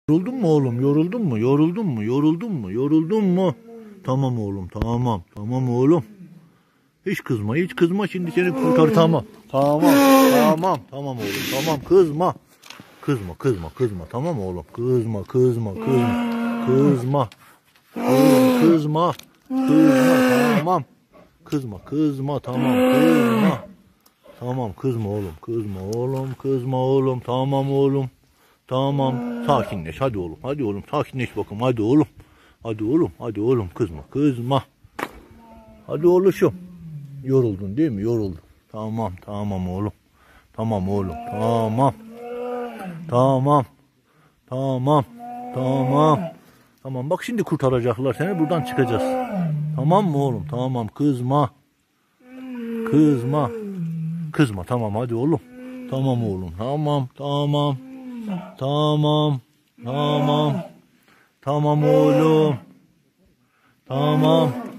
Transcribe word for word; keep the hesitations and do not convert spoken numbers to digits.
Yoruldun mu oğlum? Yoruldun mu? Yoruldun mu? Yoruldun mu? Yoruldun mu? Tamam oğlum, tamam. Tamam oğlum. Hiç kızma, hiç kızma, şimdi seni kurtar. Tamam. Tamam. Tamam. Tamam oğlum. Tamam, kızma. Kızma, kızma, kızma. Tamam oğlum. Kızma, kızma, kızma. Kızma. Kızma, kızma. Kızma, tamam. Kızma, kızma, tamam. Kızma. Tamam, kızma oğlum. Kızma oğlum. Kızma oğlum. Tamam oğlum. Tamam. Sakinleş. Hadi oğlum. Hadi oğlum. Sakinleş bakalım. Hadi oğlum. Hadi oğlum. Hadi oğlum. Kızma. Kızma. Hadi oğluşum. Yoruldun değil mi? Yoruldun. Tamam. Tamam oğlum. Tamam oğlum. Tamam. Tamam. Tamam. Tamam. Tamam. Bak şimdi kurtaracaklar seni. Buradan çıkacağız. Tamam mı oğlum? Tamam. Kızma. Kızma. Kızma. Tamam. Hadi oğlum. Tamam oğlum. Tamam. Tamam. Tamam. Tamam. Tamam oğlum. Tamam.